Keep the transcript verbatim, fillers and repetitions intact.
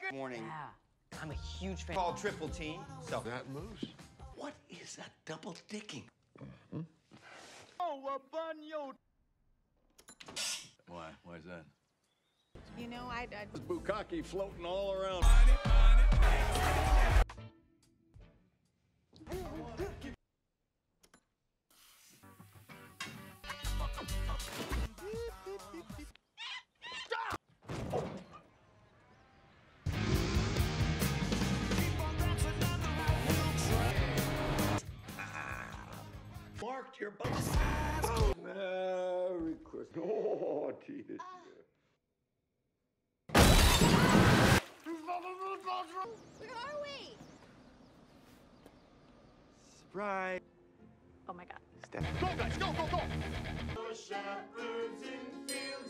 Morning. Yeah, I'm a huge fan. Called triple team. So That moose? what is that double dicking? Mm-hmm. Oh, a bunyo. Why? Why is that? You know, I... I... There's bukkake floating all around. Marked your butt. Oh, Merry Christmas. Oh, dear. Where are we? Surprise. Oh my God. Go, guys, go, go, go! Shepherds in fields